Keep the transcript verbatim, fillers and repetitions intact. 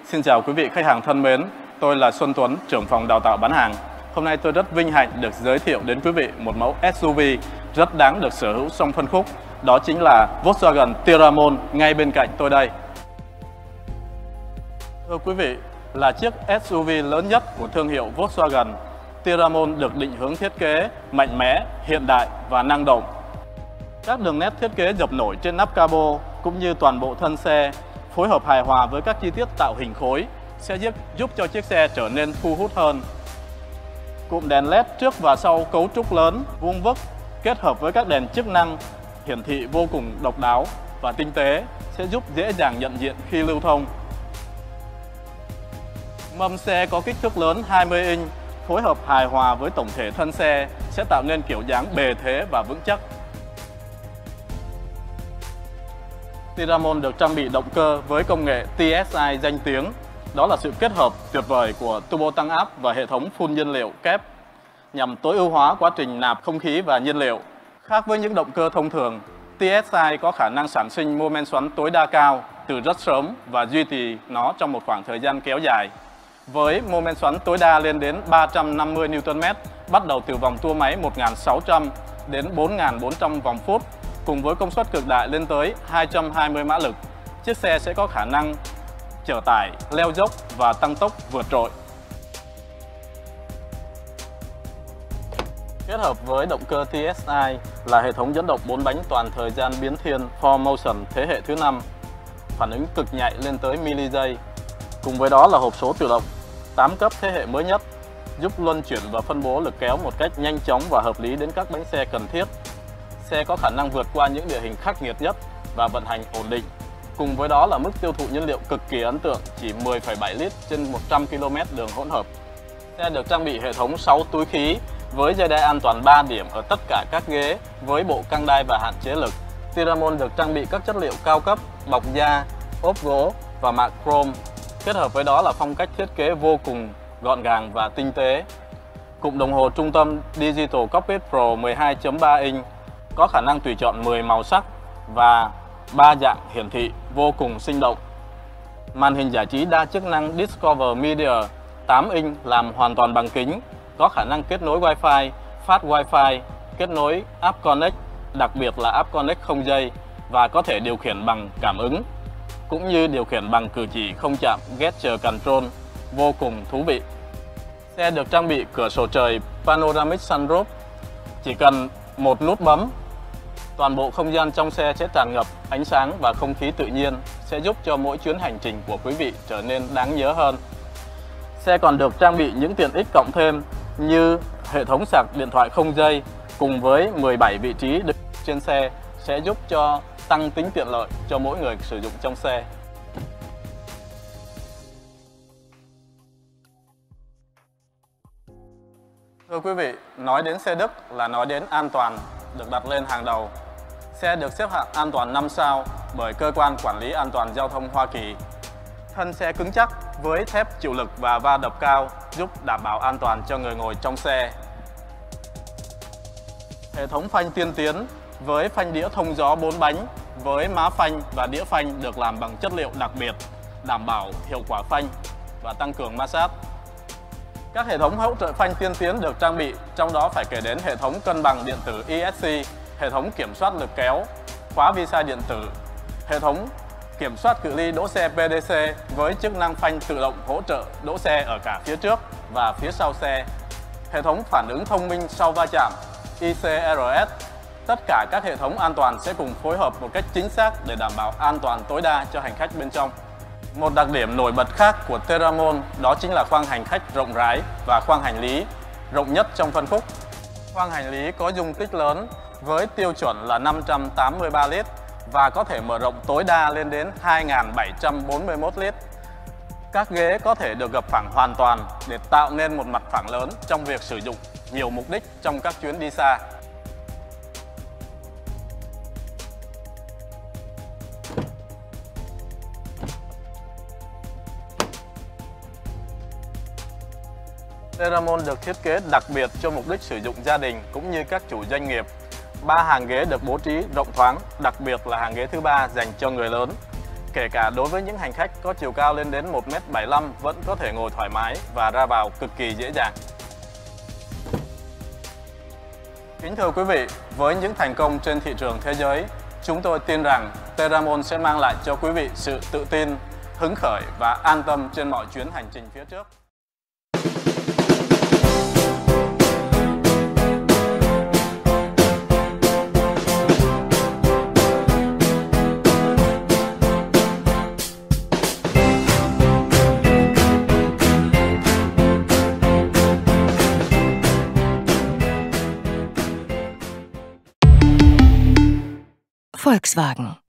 Xin chào quý vị khách hàng thân mến, tôi là Xuân Tuấn, trưởng phòng đào tạo bán hàng. Hôm nay tôi rất vinh hạnh được giới thiệu đến quý vị một mẫu ét u vê rất đáng được sở hữu trong phân khúc. Đó chính là Volkswagen Tiramon ngay bên cạnh tôi đây. Thưa quý vị, là chiếc ét u vê lớn nhất của thương hiệu Volkswagen, Tiramon được định hướng thiết kế mạnh mẽ, hiện đại và năng động. Các đường nét thiết kế dập nổi trên nắp capo cũng như toàn bộ thân xe phối hợp hài hòa với các chi tiết tạo hình khối sẽ giúp, giúp cho chiếc xe trở nên thu hút hơn. Cụm đèn led trước và sau cấu trúc lớn, vuông vức kết hợp với các đèn chức năng hiển thị vô cùng độc đáo và tinh tế sẽ giúp dễ dàng nhận diện khi lưu thông. Mâm xe có kích thước lớn hai mươi inch phối hợp hài hòa với tổng thể thân xe sẽ tạo nên kiểu dáng bề thế và vững chắc. Tiramon được trang bị động cơ với công nghệ tê ét i danh tiếng. Đó là sự kết hợp tuyệt vời của turbo tăng áp và hệ thống phun nhiên liệu kép nhằm tối ưu hóa quá trình nạp không khí và nhiên liệu. Khác với những động cơ thông thường, tê ét i có khả năng sản sinh mô men xoắn tối đa cao từ rất sớm và duy trì nó trong một khoảng thời gian kéo dài. Với mô men xoắn tối đa lên đến ba trăm năm mươi Newton mét, bắt đầu từ vòng tua máy một nghìn sáu trăm đến bốn nghìn bốn trăm vòng phút, cùng với công suất cực đại lên tới hai trăm hai mươi mã lực, chiếc xe sẽ có khả năng chở tải, leo dốc và tăng tốc vượt trội. Kết hợp với động cơ tê ét i là hệ thống dẫn động bốn bánh toàn thời gian biến thiên four motion thế hệ thứ năm, phản ứng cực nhạy lên tới mili giây. Cùng với đó là hộp số tự động tám cấp thế hệ mới nhất, giúp luân chuyển và phân bố lực kéo một cách nhanh chóng và hợp lý đến các bánh xe cần thiết. Xe có khả năng vượt qua những địa hình khắc nghiệt nhất và vận hành ổn định. Cùng với đó là mức tiêu thụ nhiên liệu cực kỳ ấn tượng, chỉ mười phẩy bảy lít trên một trăm ki lô mét đường hỗn hợp. Xe được trang bị hệ thống sáu túi khí với dây đai an toàn ba điểm ở tất cả các ghế với bộ căng đai và hạn chế lực. Tiramon được trang bị các chất liệu cao cấp, bọc da, ốp gỗ và mạ chrome. Kết hợp với đó là phong cách thiết kế vô cùng gọn gàng và tinh tế. Cụm đồng hồ trung tâm Digital Cockpit Pro mười hai chấm ba inch có khả năng tùy chọn mười màu sắc và ba dạng hiển thị vô cùng sinh động. Màn hình giải trí đa chức năng Discover Media tám inch làm hoàn toàn bằng kính, có khả năng kết nối Wi-Fi, phát Wi-Fi, kết nối App Connect, đặc biệt là App Connect không dây và có thể điều khiển bằng cảm ứng, cũng như điều khiển bằng cử chỉ không chạm Gesture Control, vô cùng thú vị. Xe được trang bị cửa sổ trời Panoramic Sunroof, chỉ cần một nút bấm, toàn bộ không gian trong xe sẽ tràn ngập ánh sáng và không khí tự nhiên, sẽ giúp cho mỗi chuyến hành trình của quý vị trở nên đáng nhớ hơn. Xe còn được trang bị những tiện ích cộng thêm như hệ thống sạc điện thoại không dây cùng với mười bảy vị trí đựng trên xe sẽ giúp cho tăng tính tiện lợi cho mỗi người sử dụng trong xe. Thưa quý vị, nói đến xe Đức là nói đến an toàn được đặt lên hàng đầu. Xe được xếp hạng an toàn năm sao bởi Cơ quan Quản lý An toàn Giao thông Hoa Kỳ. Thân xe cứng chắc với thép chịu lực và va đập cao giúp đảm bảo an toàn cho người ngồi trong xe. Hệ thống phanh tiên tiến với phanh đĩa thông gió bốn bánh với má phanh và đĩa phanh được làm bằng chất liệu đặc biệt, đảm bảo hiệu quả phanh và tăng cường ma sát. Các hệ thống hỗ trợ phanh tiên tiến được trang bị, trong đó phải kể đến hệ thống cân bằng điện tử e ét xê, hệ thống kiểm soát lực kéo, khóa vi sai điện tử, hệ thống kiểm soát cự ly đỗ xe pê đê xê với chức năng phanh tự động hỗ trợ đỗ xe ở cả phía trước và phía sau xe, hệ thống phản ứng thông minh sau va chạm i xê rờ ét. Tất cả các hệ thống an toàn sẽ cùng phối hợp một cách chính xác để đảm bảo an toàn tối đa cho hành khách bên trong. Một đặc điểm nổi bật khác của Tiramon đó chính là khoang hành khách rộng rãi và khoang hành lý rộng nhất trong phân khúc. Khoang hành lý có dung tích lớn với tiêu chuẩn là năm trăm tám mươi ba lít và có thể mở rộng tối đa lên đến hai nghìn bảy trăm bốn mươi mốt lít. Các ghế có thể được gập phẳng hoàn toàn để tạo nên một mặt phẳng lớn trong việc sử dụng nhiều mục đích trong các chuyến đi xa. Tiramon được thiết kế đặc biệt cho mục đích sử dụng gia đình cũng như các chủ doanh nghiệp. Ba hàng ghế được bố trí rộng thoáng, đặc biệt là hàng ghế thứ ba dành cho người lớn. kể cả đối với những hành khách có chiều cao lên đến một mét bảy mươi lăm vẫn có thể ngồi thoải mái và ra vào cực kỳ dễ dàng. Kính thưa quý vị, với những thành công trên thị trường thế giới, chúng tôi tin rằng Terramon sẽ mang lại cho quý vị sự tự tin, hứng khởi và an tâm trên mọi chuyến hành trình phía trước. Volkswagen